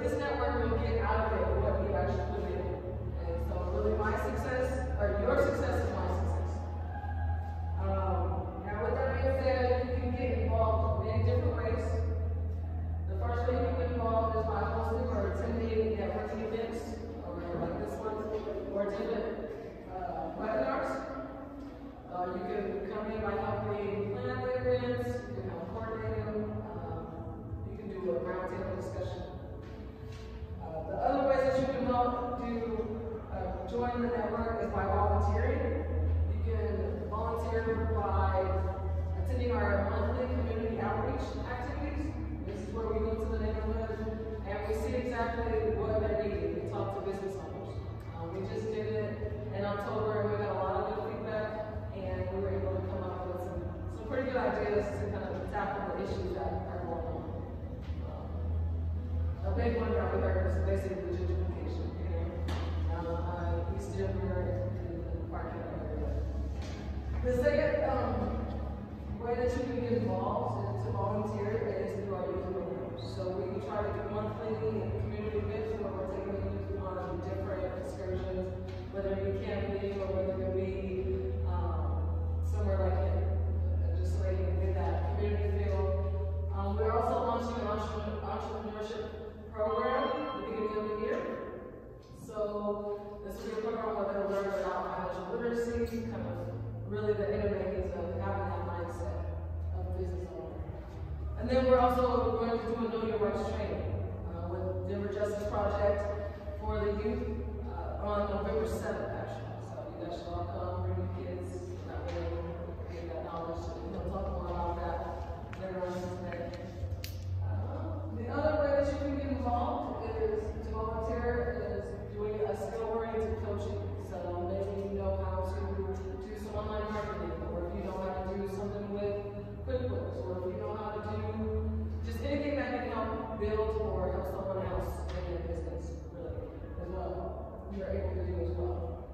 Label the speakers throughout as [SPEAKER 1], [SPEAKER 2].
[SPEAKER 1] this network, you'll get out of it what you actually put in. And so really my success, or your success is my success. Now with that being said, you can get involved in different ways. The first way you can get involved is by hosting or attending networking events, like this one, or attending webinars. You can come in by helping plan the events, you can help coordinate them, you can do a roundtable discussion. The other ways that you can help join the network is by volunteering. You can volunteer by attending our monthly community outreach activities. This is where we go to the neighborhood and we see exactly what they're needing. We talk to business owners. We just did it in October and we got a lot of good feedback, and we were able to come up with some pretty good ideas to kind of tackle the issues that are going on. A big one that we heard is basically gentrification. We still hear in the parking area. The second way that you can get involved and to volunteer is through our youth programs. So we try to do monthly community events where we're taking the youth on different excursions, whether it be camping or whether it be somewhere like it, just so they can get that community feel. We're also launching an entrepreneurship program at the beginning of the year. So this will be a program where they'll learn about financial literacy, kind of really the inner makings of having that mindset of a business owner. And then we're also going to do a Know Your Rights training with Denver Justice Project for the youth on November 7th, actually. So you guys should all come, bring your kids, that way they get that knowledge. We'll talk more about that later on today. The other way that you can get involved is to volunteer is doing a skill-oriented coaching. So maybe you know how to do some online marketing, or if you know how to do something with QuickBooks, or if you know how to do just anything that can help build or help someone else in their business, really, as well. You're able to do as well.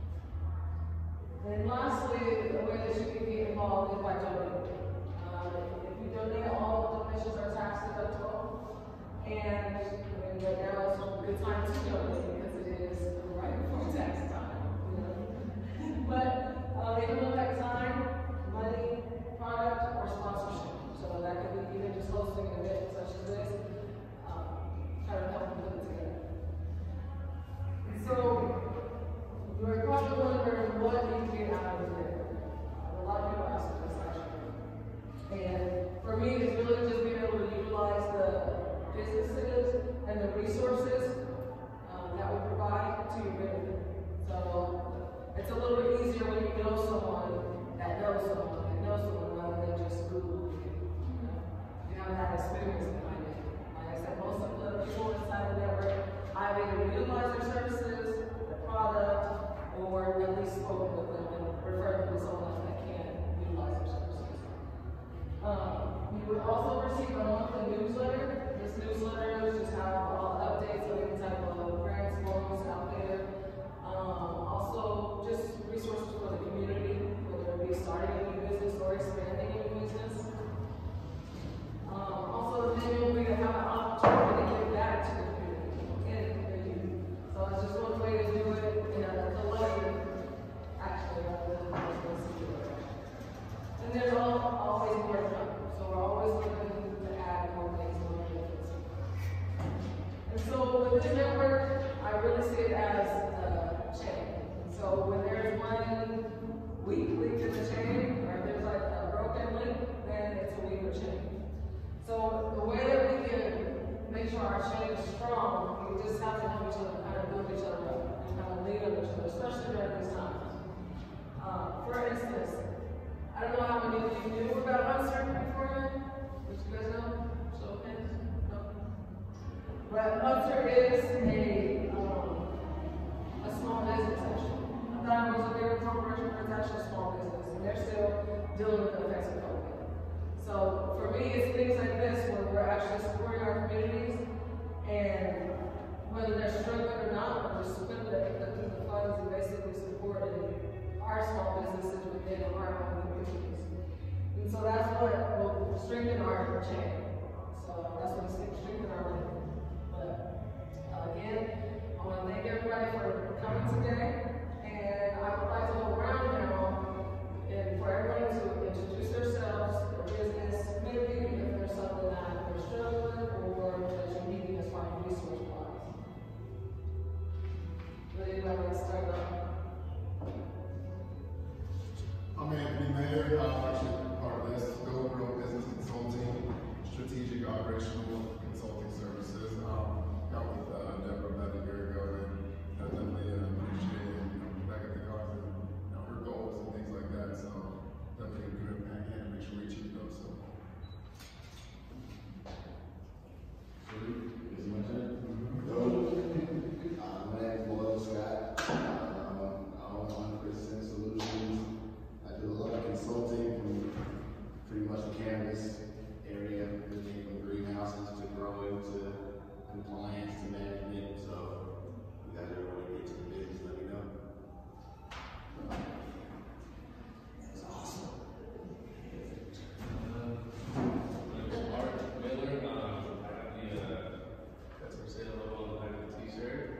[SPEAKER 1] And lastly, the way that you can get involved is by donating. If you donate, all donations are tax deductible. And right now is a good time to donate because it is right before tax time. But it can look like time, money, product, or sponsorship. So that could be even just hosting an event such as this, trying to help them put it together. And so you're probably wondering what you can get out of it. A lot of people ask me this actually. And for me, it's really just being able to utilize the businesses and the resources that we provide to your benefit. So it's a little bit easier when you know someone that knows someone that knows someone rather than just Google. You have that experience behind it. Like I said, most of the people inside the network, I've either utilized their services, their product, or at least spoken with them and referred them to someone else that can utilize their services. You would also receive a monthly newsletter. This newsletter just have all the updates of any type of grants, loans out there. Also, just resources for the community, whether it be starting a new business or expanding a new business. Also, then you'll be to have an opportunity to give back to the community. So it's just one way to do it in a collective, actually, rather than one singular. And there's always more to come. So we're always looking to add more things to our business. And so with this network, I really see it as a chain. So when there's one weak link in the chain, or if there's like a broken link, then it's a weaker chain. So the way that we can make sure our chain is strong, we just have to help each other, kind of build each other up, and kind of lean on each other, especially during these times. For instance, I don't know how many of you knew about Uncertain beforehand. Which you guys know? Show of hands? No? But Uncertain is a small business actually. I thought it was a bigger corporation, but it's actually a small business, and they're still dealing with the effects of COVID. So for me, it's things like this where we're actually supporting our communities, and whether they're struggling or not, we're just spending the funds and basically supporting our small businesses within our own communities. And so that's what will strengthen our chain. So that's what strengthen our link. But everybody for coming today. And I would like to go around now and for everyone to introduce themselves, their business, maybe if there's something that they're struggling or that you're needing as far as resource-wise. Would anybody like to start off?
[SPEAKER 2] I'm Anthony Mayer. I'm actually part of this Go Grow Business Consulting, Strategic Operational Consulting Services. Got with Deborah about a year ago, and I definitely appreciate back at the cards and her goals and things like that. So definitely a good hand and make sure we achieve those. So.
[SPEAKER 3] Is my turn? My name is Boyle Scott. I own 100% Solutions. I do a lot of consulting from pretty much the cannabis area, everything from greenhouses to growing to compliance to management. So you guys ever want to get to the business, let me know. That's awesome.
[SPEAKER 4] My name is Art Miller. I have the that's for sale logo on the back of the t-shirt.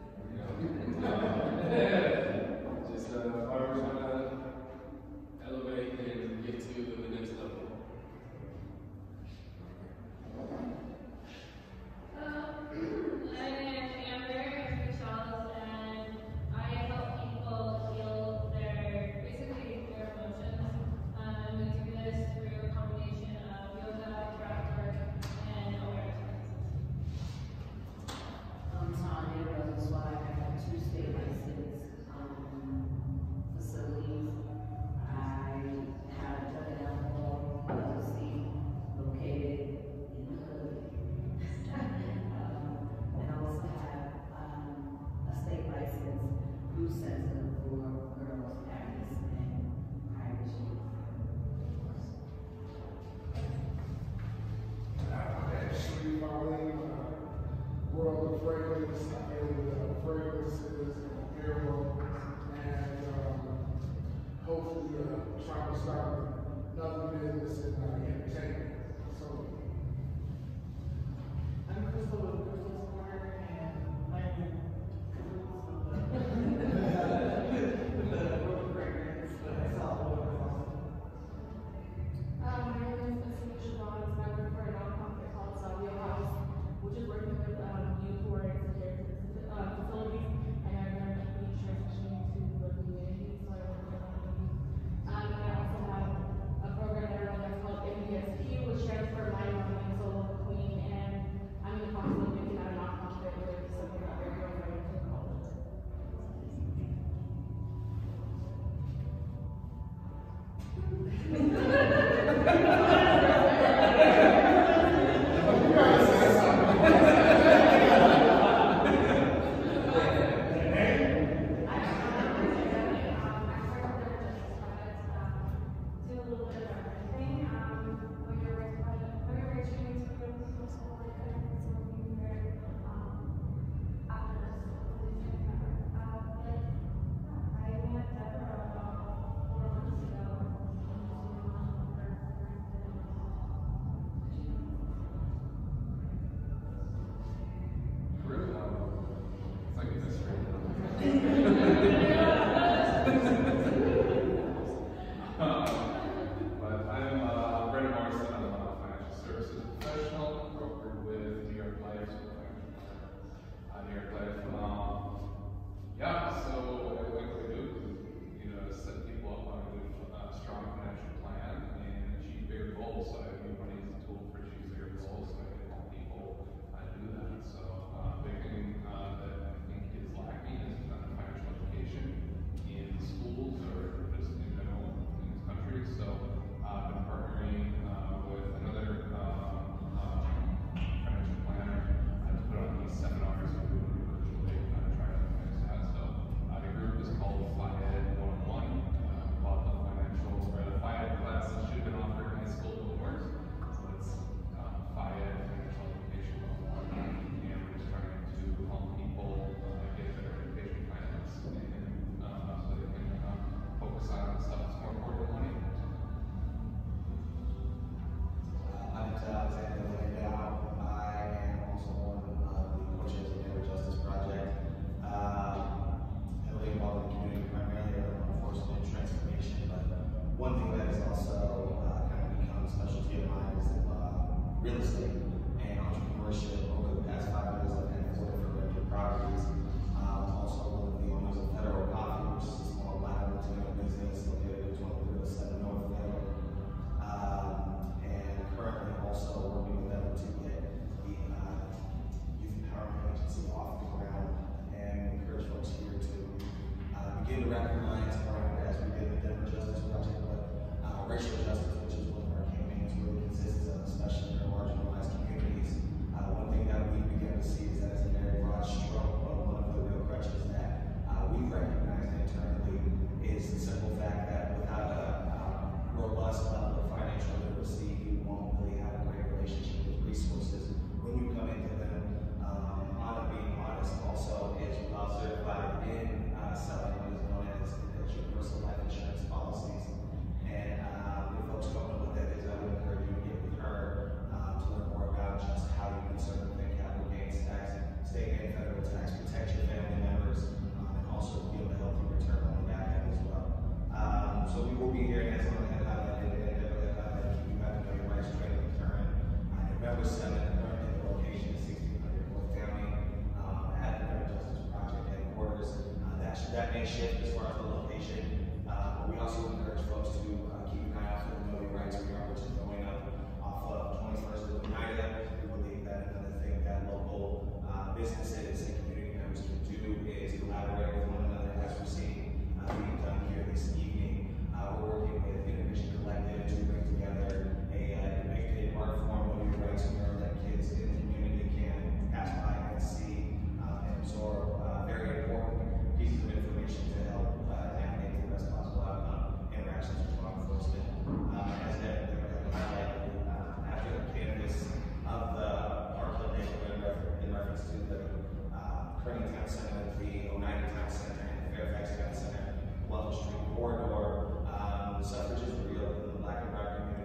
[SPEAKER 4] Just farmers want to elevate and get to the next level.
[SPEAKER 5] My name is Amber Charles, and I help people heal basically their emotions. We do this through a combination of yoga, breath work, and awareness practices.
[SPEAKER 6] I'm Tanya Rose. I have 2 state license facilities. I have Drug and Alcohol LLC located in the hood. And I also have a state license youth center for girls, parents, and private schools.
[SPEAKER 2] Actually, Marlene, World of Fragrance, I deal fragrances and apparel, and hopefully trying to start another business in entertainment. So,
[SPEAKER 7] I'm Crystal with Crystal Sport, and I'm the fragrance, that's all.
[SPEAKER 8] My name is Cecilia Siobhan, and I work for a nonprofit called Salvia House, which is working with youth who are in secure facilities and are going to be transitioning to the community. So I work with them. And I also have a program that I run that's called MBSQ, which stands for Mind, Body, and Soul of the Queen. And I'm in the process of making
[SPEAKER 9] recognize, as we did the Denver Justice Project, but racial justice, which is one of our campaigns, really consists of, especially in our marginalized communities. One thing that we began to see is that it's a very broad stroke, but one of the real crutches that we've recognized internally is the simple fact that without a robust level of financial literacy, you won't really have a great relationship with resources. When you come into them, being honest also is certified in selling what is known as universal life insurance policies. And if folks don't know what that is, I would encourage you to get with her to learn more about just how you can circumvent capital gains tax, state and federal tax, protect your family members, and also yield a healthy return on the back end as well. So we will be here next month at keep you back to your rights training return. November 7th, the location is 1600 North County at the Denver Justice Project headquarters. That may shift as far as the location, but we also encourage folks to keep an eye out for the Know Your Rights PR, which is going up off of 21st of Oneida. We believe that another thing that local businesses and community members can do is collaborate with one another, as we're seeing being done here this evening. We're working with Innovation Collective to bring together a art form of your rights mirror that kids in the community can pass by and see and absorb very important pieces of information to help navigate the best possible outcome interactions with law enforcement. As Devin highlighted, after the canvas of the Parkland neighborhood in reference to the Kearney Town Center, the Oneida Town Center, and the Fairfax Town Center, Wells Street corridor, the suffrage is real, the Black and brown community